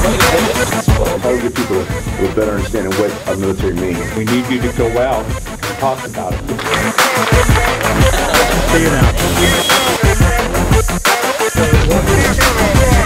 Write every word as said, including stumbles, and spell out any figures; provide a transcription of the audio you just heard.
How to give people a, a better understanding of what our military means. We need you to go out and talk about it. See you now.